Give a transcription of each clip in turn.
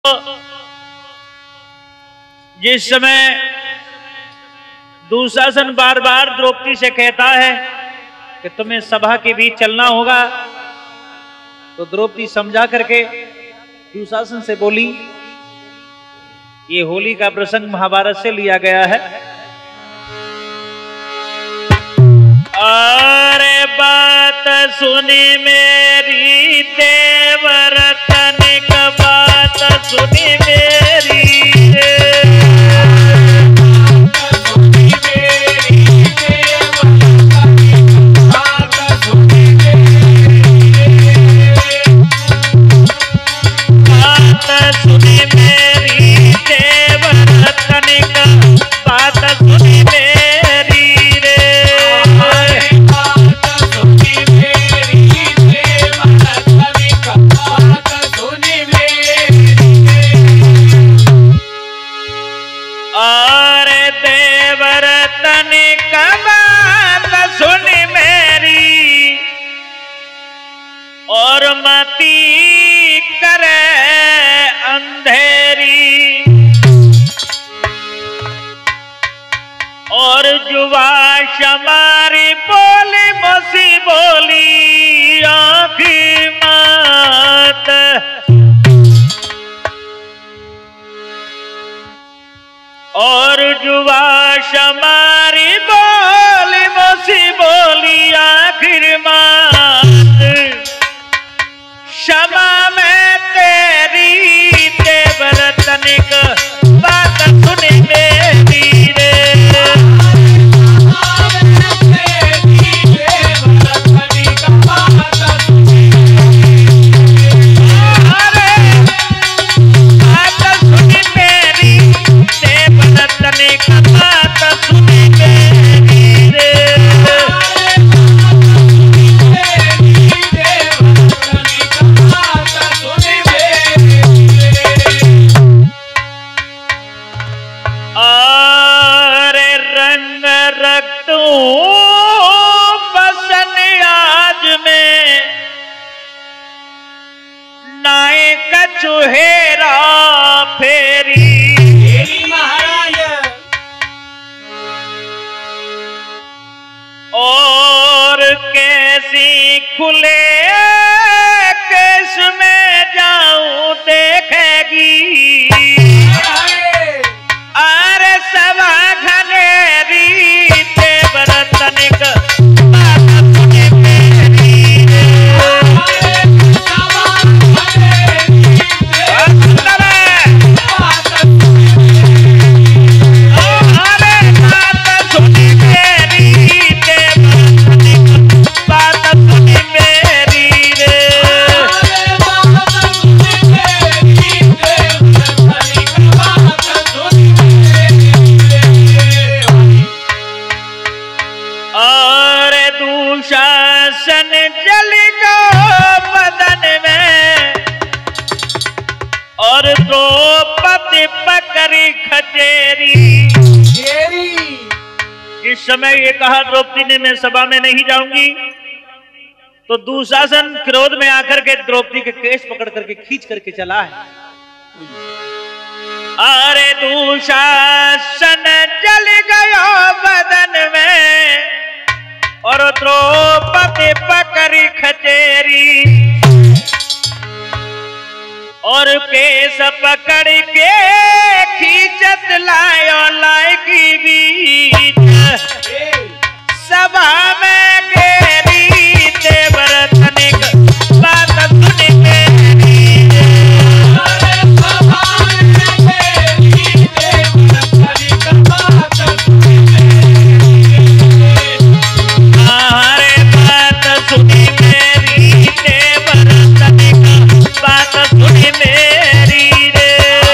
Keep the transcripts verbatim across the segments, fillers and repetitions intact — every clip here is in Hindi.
जिस समय दुशासन बार बार द्रौपदी से कहता है कि तुम्हें सभा के बीच चलना होगा, तो द्रौपदी समझा करके दुशासन से बोली। ये होली का प्रसंग महाभारत से लिया गया है। अरे बात सुनी मेरी देवर तनिक बात सुनी मेरी, और मती करे अंधेरी, और जुआ शमारी बोली मसी बोली आँखी मात, और जुआ शमारी बोली मसी बोली आखिर मात, क्षमा में तेरी देवर तनिक बात सुनी मेरी रे, चुहेरा फेरी महाराज, और कैसी खुले केस में जाऊं देखेगी, अरे सवा घनेरी देवर तनिक पकड़ी खचेरी। जिस समय ये कहा द्रौपदी ने मैं सभा में नहीं जाऊंगी, तो दुशासन क्रोध में आकर के द्रौपदी के केस पकड़ करके खींच करके चला है। अरे दुशासन जल गया बदन में, और द्रौपदी पकड़ी खचेरी, और केस पकड़ के खींचत लायो लायकी बीच, सभा में गेरी देवर तनिक बात सुनी मेरी, अरे बात सुनी मेरी देवर तनिक बात सुनी मेरी रे,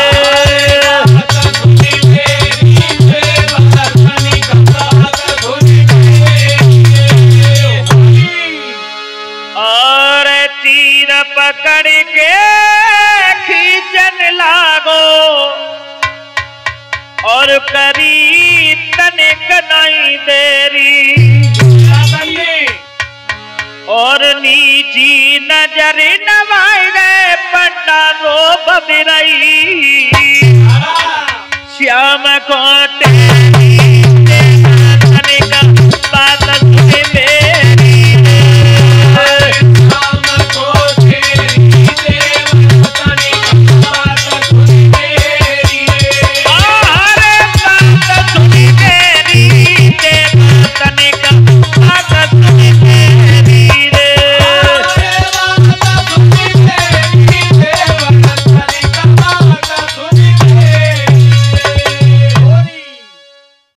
और तीर पकड़ के खींचन लागो, और करी तनिक नहीं देरी, और नीची नजर नवाए गए पंडा रो बबिरई श्याम कोटे